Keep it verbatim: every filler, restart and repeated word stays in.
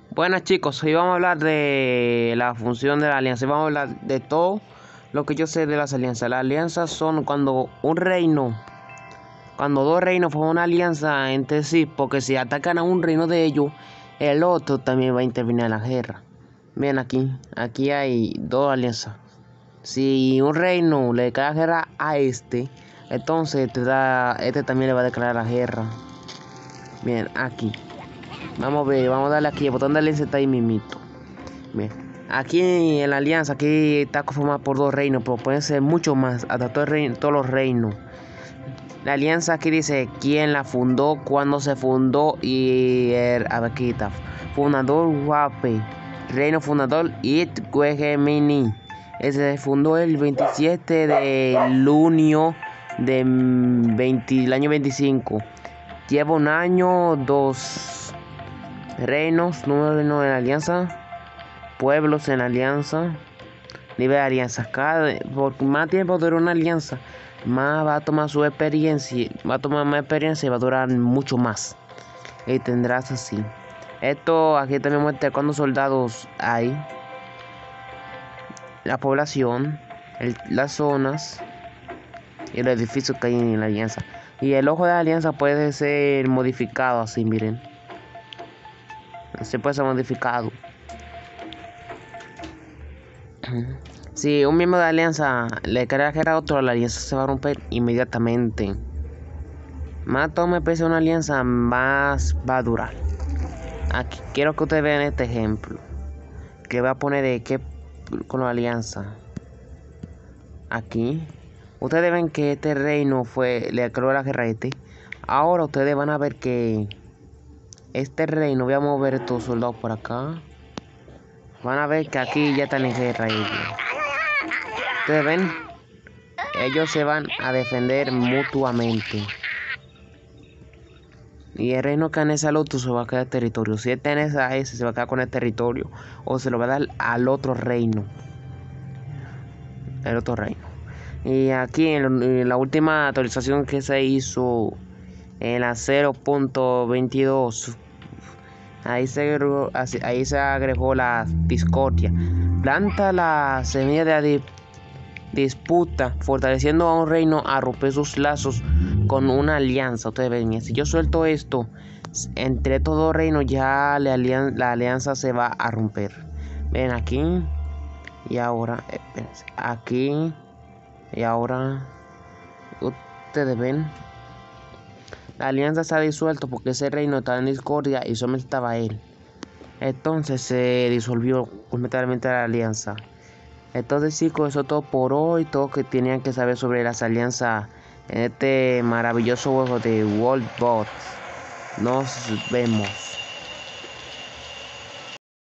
Buenas chicos, hoy vamos a hablar de la función de la alianza. Vamos a hablar de todo lo que yo sé de las alianzas. Las alianzas son cuando un reino, cuando dos reinos forman una alianza entre sí, porque si atacan a un reino de ellos, el otro también va a intervenir en la guerra. Miren aquí, aquí hay dos alianzas. Si un reino le declara guerra a este, entonces te da, este también le va a declarar la guerra. Bien, aquí. Vamos a ver, vamos a darle aquí, el botón de alianza está ahí mimito. Bien, aquí en la alianza, aquí está conformada por dos reinos, pero pueden ser mucho más, hasta todo el reino, todos los reinos. La alianza aquí dice quién la fundó, cuándo se fundó y el, a ver, aquí está. Fundador Guape, reino fundador Itquegemini. Ese se fundó el veintisiete de junio de veinte, el año veinticinco. Lleva un año, dos reinos, número de reinos en la alianza, pueblos en la alianza, nivel de alianza. Cada, por más tiempo dura una alianza, más va a tomar su experiencia, va a tomar más experiencia y va a durar mucho más. Y tendrás así. Esto aquí también muestra cuántos soldados hay, la población, el, las zonas y los edificios que hay en la alianza. Y el ojo de la alianza puede ser modificado así, miren. Se puede ser modificado. Si un miembro de la alianza le crea guerra a otro, la alianza se va a romper inmediatamente. Más tome peso una alianza, más va a durar. Aquí quiero que ustedes vean este ejemplo. Que voy a poner de qué con la alianza. Aquí. Ustedes ven que este reino fue, le creó la guerra a este. Ahora ustedes van a ver que este reino, voy a mover estos soldados por acá. Van a ver que aquí ya están en guerra ellos. Ustedes ven, ellos se van a defender mutuamente. Y el reino que anexia al otro se va a quedar territorio. Si este anexia a ese, se va a quedar con el territorio. O se lo va a dar al otro reino. El otro reino. Y aquí en, en la última actualización que se hizo, en la cero punto veintidós, ahí se agregó, ahí se agregó la discordia. Planta la semilla de la di disputa, fortaleciendo a un reino a romper sus lazos con una alianza. Ustedes ven, si yo suelto esto, entre estos dos reinos ya la, alian la alianza se va a romper. Ven aquí y ahora, espérense, aquí y ahora, ustedes ven. La alianza se ha disuelto porque ese reino estaba en discordia y solamente estaba él. Entonces se disolvió completamente la alianza. Entonces chicos, eso es todo por hoy. Todo que tenían que saber sobre las alianzas en este maravilloso juego de World Bots. Nos vemos.